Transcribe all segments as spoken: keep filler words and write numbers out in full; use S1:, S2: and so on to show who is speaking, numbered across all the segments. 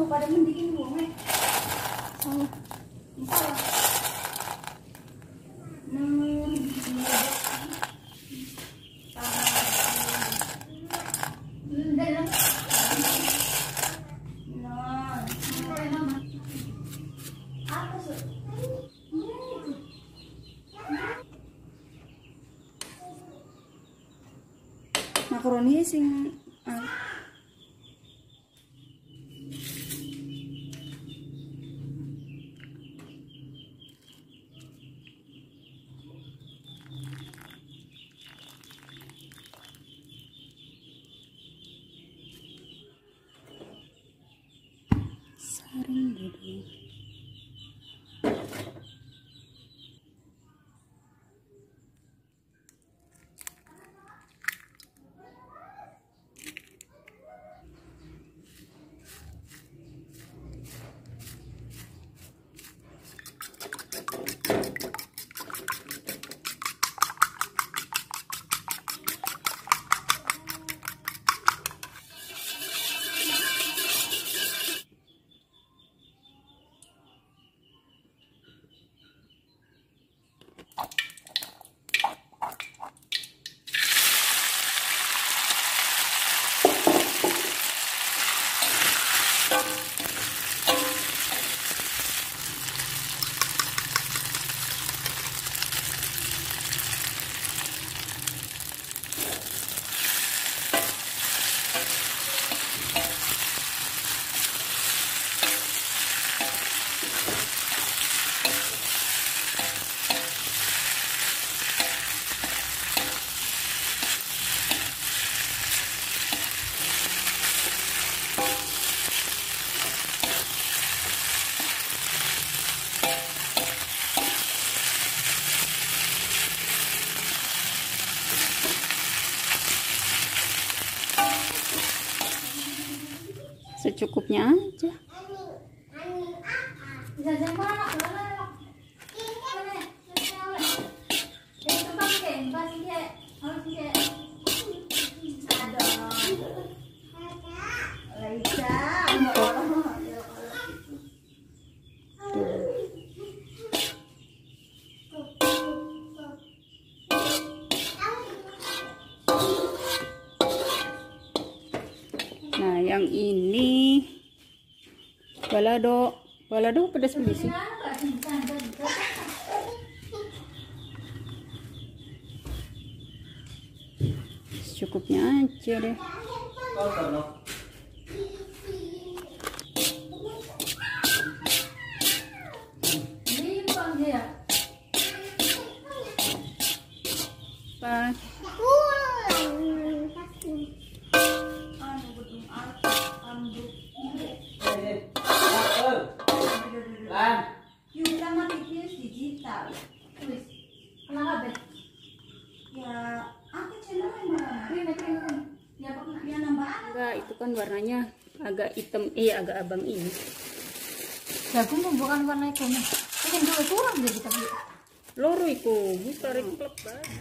S1: pada mendingin gua meh.
S2: Salah.
S1: Salah. Hmm. Makaroni sing ah. Saring dulu. Secukupnya aja. Nah, yang ini balado, balado pedas pedas sih. Cukupnya aja deh. Pas. Enggak, itu kan warnanya agak hitam, eh agak abang ini.
S2: Jagung bukan warna itu. Ini dua kurang jadi tapi.
S1: Loro iku, wis tarik klep banget.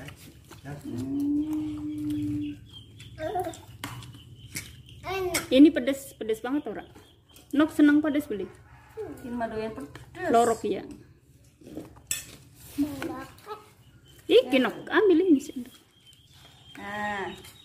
S1: Ini pedes, pedes banget ora? Nok senang pedes beli.
S2: Cuma doyan pedes.
S1: Lorok ya. Iki nok ambil ini sendok.
S2: Nah.